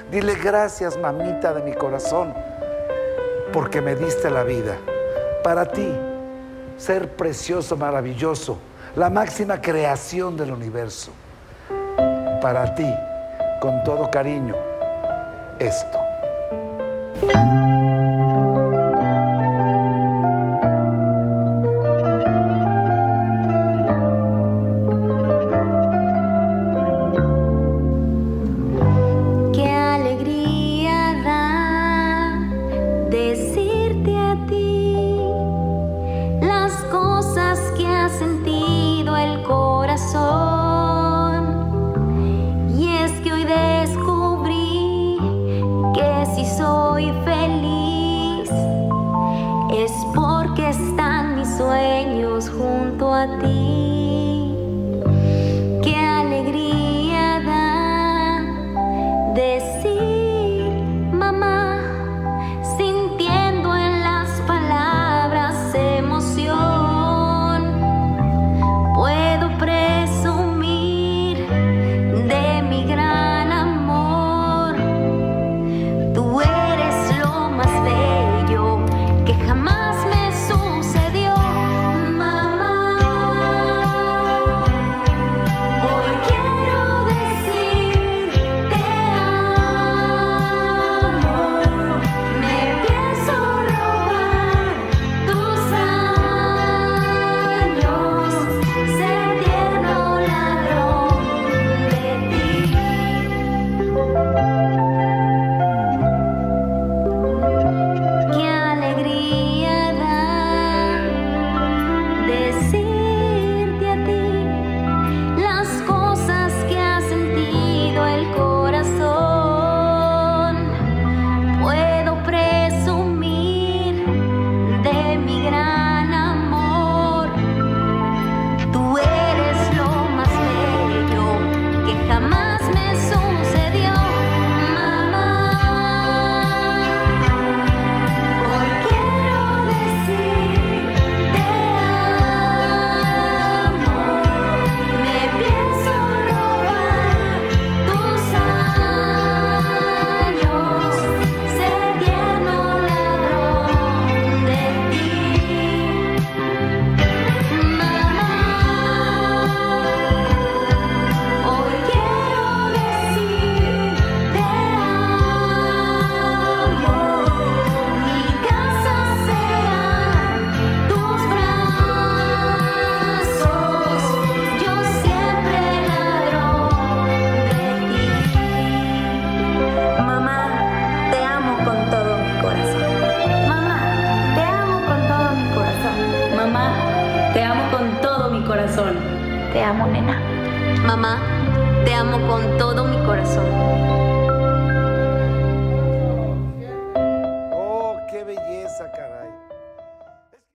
Dile gracias, mamita de mi corazón, porque me diste la vida. Para ti, ser precioso, maravilloso, la máxima creación del universo. Para ti, con todo cariño, esto. Junto a ti, qué alegría da decir mamá, sintiendo en las palabras emoción. Puedo presumir de mi gran amor. Tú eres lo más bello que jamás me sucedió. Te amo con todo mi corazón. Te amo, nena. Mamá, te amo con todo mi corazón.